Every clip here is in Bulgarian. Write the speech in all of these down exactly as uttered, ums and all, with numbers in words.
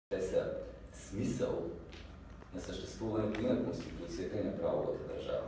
Те са смисъл на съществуването и на Конституцията и на правовата държава.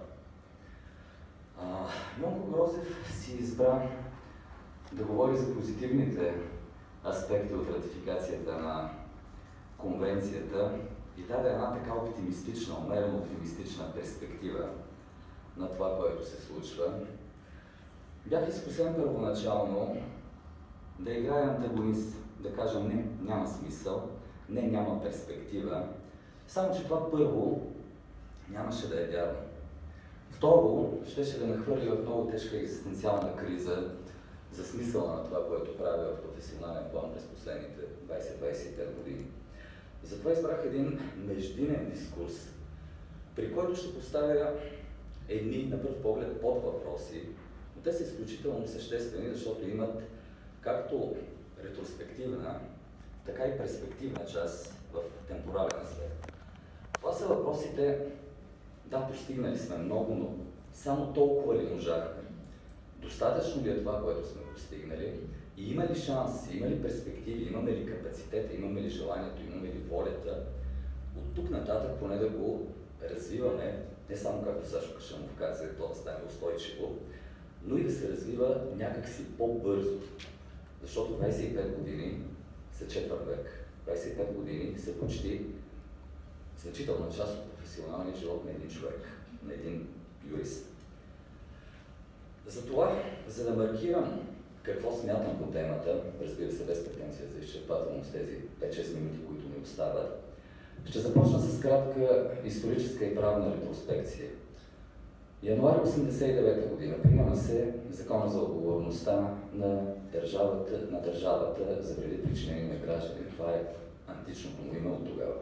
Йонко Грозев си избра да говори за позитивните аспекти от ратификацията на Конвенцията и даде една така оптимистична, умерено оптимистична перспектива на това, което се случва. Бях изкусен първоначално да играя антагонист, да кажа не, няма смисъл, не, няма перспектива. Само че това първо нямаше да е вярно. Второ, щеше да нахвърли в много тежка екзистенциална криза за смисъла на това, което правя в професионален план през последните двайсет до двайсет и пет години. Затова избрах един междинен дискурс, при който ще поставя едни, на пръв поглед, под въпроси, но те са изключително съществени, защото имат както ретроспективна, така и перспективна част в темпорален аспект. Това са въпросите, да, постигнали сме много, но само толкова ли можахме? Достатъчно ли е това, което сме постигнали? И има ли шанс, има ли перспективи, имаме ли капацитета, имаме ли желанието, имаме ли волята от тук нататък поне да го развиваме, не само както Сашо Кашъмов каза, то да стане устойчиво, но и да се развива някакси по-бързо. Защото двайсет и пет години са четвърт век. двайсет и пет години са почти значителна част от професионалния живот на един човек, на един юрист. Затова, за да маркирам какво смятам по темата, разбира се, без претенция за изчерпателност тези пет-шест минути, които ми остават, ще започна с кратка историческа и правна ретроспекция. Януари осемдесет и девета година приема се Закона за отговорността на държавата, на държавата за вреди, причинени на граждани. Това е античното му име от тогава.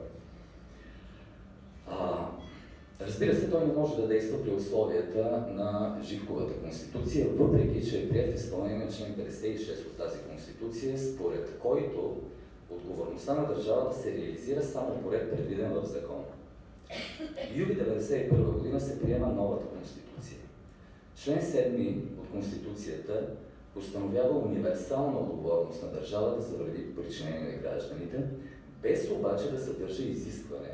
А, разбира се, той не може да действа при условията на Живковата конституция, въпреки че е приет в изпълнение на член петдесет и шест от тази конституция, според който отговорността на държавата се реализира само по ред, предвиден в закона. Юли деветдесет и първа година се приема новата конституция. Член седми от конституцията постановява универсална отговорност на държавата за вреди, причинени на гражданите, без обаче да съдържа изискване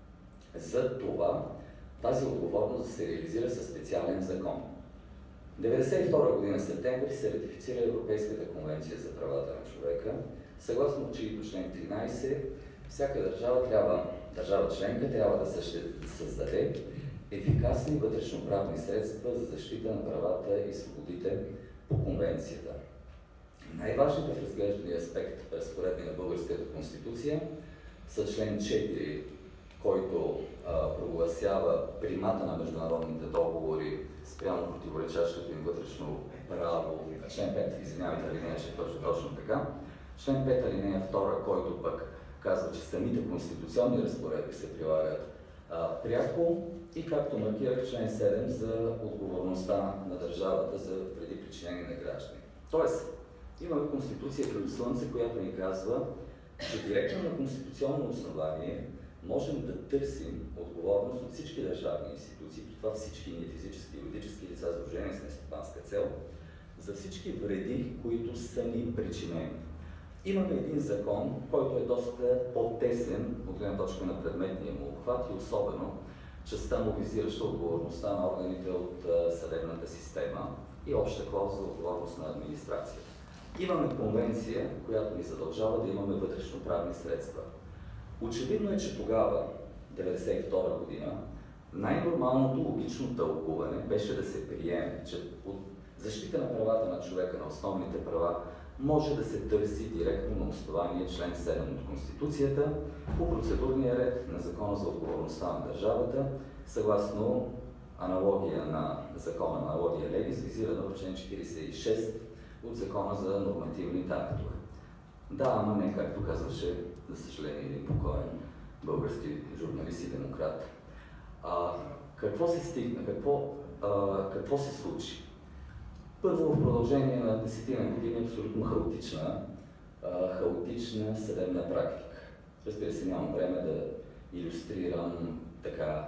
за това тази отговорност да се реализира със специален закон. деветдесет и втора година септември се ратифицира Европейската конвенция за правата на човека, съгласно чието член тринайсет всяка държава трябва, държава членка трябва да създаде ефикасни вътрешноправни средства за защита на правата и свободите по конвенцията. Най-важните в разглеждания аспект, разпоредни на българската конституция, са член четири, който а, прогласява примата на международните договори спрямо противоречащото им вътрешно право. Член пет, извинявайте, алинея четвърта, точно така. Член пет, алинея втора, който пък казва, че самите конституционни разпоредби се прилагат а, пряко и както маркирах член седем за отговорността на държавата за вреди, причинени на граждани. Тоест, имаме конституция като слънце, която ни казва, че директно на конституционно основание можем да търсим отговорност от всички държавни институции, при това всички ние физически и юридически лица, сдружени с нестопанска цел, за всички вреди, които са ни причинени. Имаме един закон, който е доста по-тесен от гледна точка на предметния му обхват и особено частта му визираща отговорността на органите от съдебната система и обща клауза за отговорност на администрацията. Имаме конвенция, която ни задължава да имаме вътрешноправни средства. Очевидно е, че тогава, деветдесет и втора година, най-нормалното логично тълкуване беше да се приеме, че от защита на правата на човека, на основните права, може да се търси директно на основание член седем от Конституцията по процедурния ред на Закона за отговорността на държавата, съгласно аналогия на закона, аналогия легис, визирана в член четирийсет и шест от Закона за нормативните актове. Да, ама не, както казваше, за съжаление, един покоен български журналист и демократ. А, какво се стигна? Какво, а, какво се случи? Първо, в продължение на десетина години абсолютно хаотична, а, хаотична съдебна практика. Разбира се, нямам време да илюстрирам така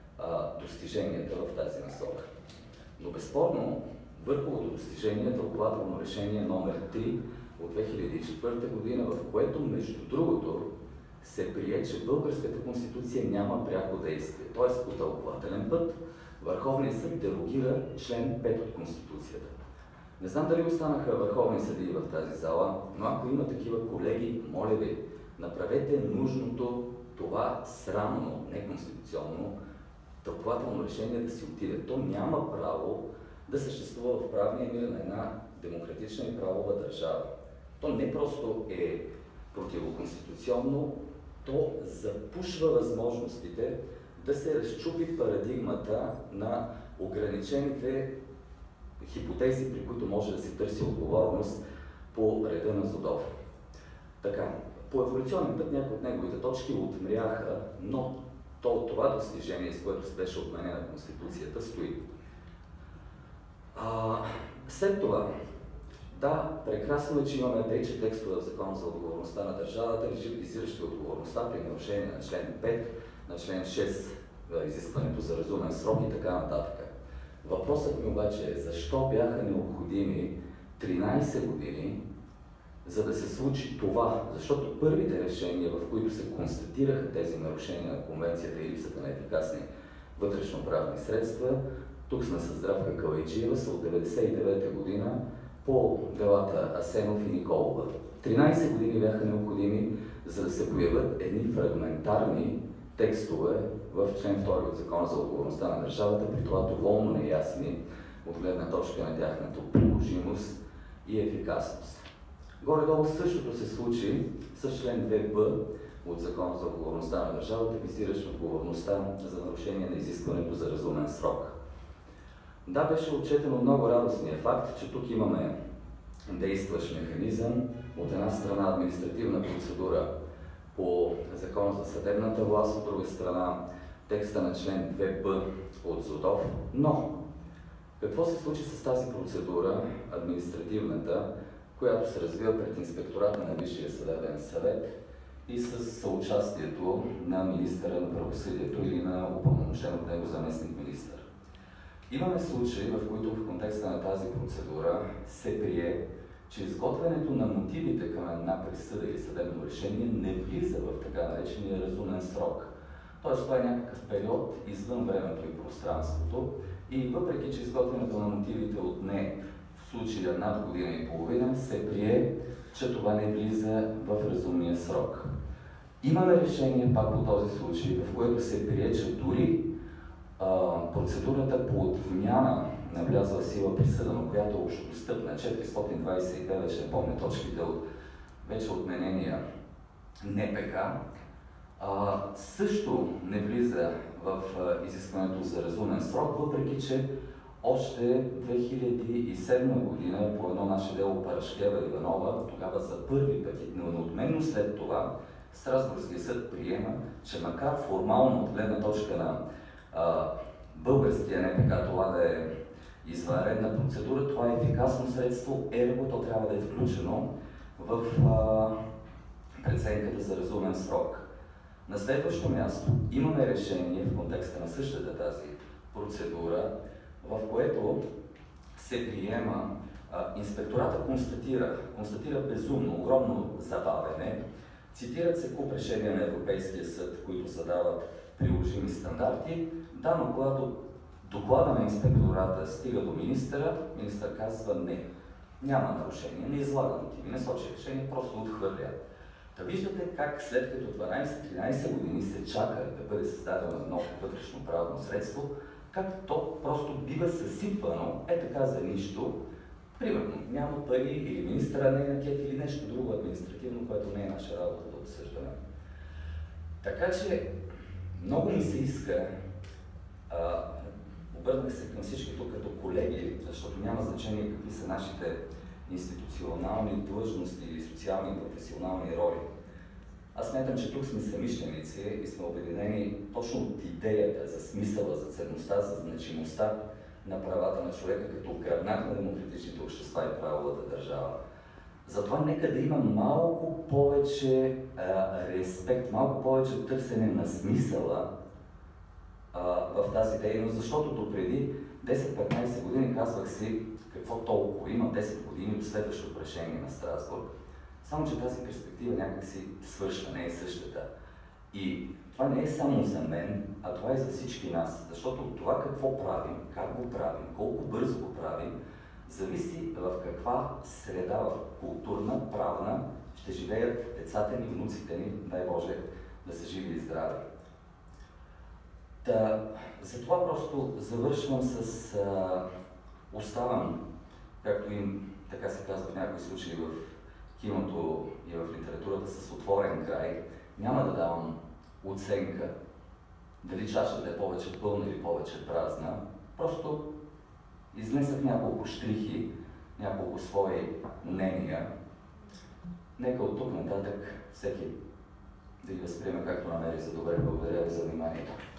а, достиженията в тази насока. Но безспорно, върховото достижение е тълкователно решение номер три от две хиляди и четвърта година, в което, между другото, се прие, че българската конституция няма пряко действие, т.е. по тълкувателен път Върховният съд дерогира член пет от Конституцията. Не знам дали останаха върховни съдии в тази зала, но ако има такива колеги, моля ви, направете нужното това срамно, неконституционно, тълкувателно решение да си отиде. То няма право да съществува в правния мир на една демократична и правова държава. То не просто е противоконституционно, то запушва възможностите да се разчупи парадигмата на ограничените хипотези, при които може да се търси отговорност по реда на Зодов. Така, по еволюционен път някои от неговите точки отмряха, но то, това достижение, с което се беше отменена Конституцията, стои. А, след това, да, прекрасно е, че имаме вече текстове в Закона за отговорността на държавата, визиращи отговорността при нарушение на член пет, на член шест, изискването за разумен срок и така нататък. Въпросът ми обаче е защо бяха необходими тринайсет години, за да се случи това, защото първите решения, в които се констатираха тези нарушения на Конвенцията и липсата на ефикасни вътрешноправни средства, тук сме с Здравка Калайджиева, са от деветдесет и девета година по делата Асенов и Николова. тринайсет години бяха необходими, за да се появят едни фрагментарни текстове в член втори от Закона за отговорността на държавата, при това доволно неясни от гледна точка на тяхната приложимост и ефикасност. Горе-долу същото се случи с член две б от Закона за отговорността на държавата, визиращ отговорността за нарушение на изискването за разумен срок. Да, беше отчетено много радостния факт, че тук имаме действащ механизъм, от една страна административна процедура по Закона за съдебната власт, от друга страна текста на член две б от Зодов. Но какво се случи с тази процедура, административната, която се развива пред инспектората на Висшия съдебен съвет и с съучастието на министъра на правосъдието или на упълномощен от него заместник-министър? Имаме случаи, в които в контекста на тази процедура се прие, че изготвянето на мотивите към една присъда или съдебно решение не влиза в така наречения разумен срок. Тоест, това е някакъв период извън времето и пространството и въпреки, че изготвянето на мотивите отне в случая над година и половина, се прие, че това не влиза в разумния срок. Имаме решение пак по този случай, в което се прие, че дори а, процедурата по отмяна на влязла в сила присъда, но която е общодостъпна, четиристотин двадесет и две, вече не помня точките от вече отменения Н П К, а, също не влиза в а, изискването за разумен срок, въпреки че още две хиляди и седма година по едно наше дело Парашкева-Иванова, тогава за първи път и неотменно след това Страсбургския съд приема, че макар формално от гледна точка на а, българския Н П К това да е извънредна процедура, това е ефикасно средство, ерго то трябва да е включено в а, преценката за разумен срок. На следващо място имаме решение в контекста на същата тази процедура, в което се приема, а, инспектората констатира, констатира безумно, огромно забавене, цитират се куп решения на Европейския съд, които задават приложими стандарти. Да, но когато доклада на инспектората стига до министъра, министър казва не, няма нарушение, не излага мотиви, не сочи решение, просто отхвърля. Та виждате как след като дванадесет-тринадесет години се чака да бъде създадено ново вътрешно правно средство, как то просто бива съсипвано, е така за нищо. Примерно, няма пари или министъра не е на кеф или нещо друго административно, което не е наша работа да обсъждаме. Така че много ми се иска, а, обърнах се към всички тук като колеги, защото няма значение какви са нашите институционални длъжности или социални и професионални роли. Аз смятам, че тук сме съмишленици и сме обединени точно от идеята за смисъла, за ценността, за значимостта на правата на човека като гръбнак на демократичните общества и правовата държава. Затова нека да има малко повече а, респект, малко повече търсене на смисъла а, в тази дейност, защото допреди десет-петнадесет години казвах си какво толкова има десет години до следващото решение на Страсбург. Само че тази перспектива някак си свършва, не е същата. И това не е само за мен, а това е за всички нас. Защото това какво правим, как го правим, колко бързо го правим, зависи в каква среда, в културна, правна, ще живеят децата ни, внуците ни, дай Боже, да са живи и здрави. Та, затова просто завършвам с... А, оставам, както им така се казва в някои случаи в киното и в литературата, с отворен край. Няма да давам оценка дали чашата е повече пълна или повече празна. Просто изнесах няколко щрихи, няколко свои мнения. Нека от тук нататък всеки да ги възприеме както намери за добре. Благодаря ви за вниманието.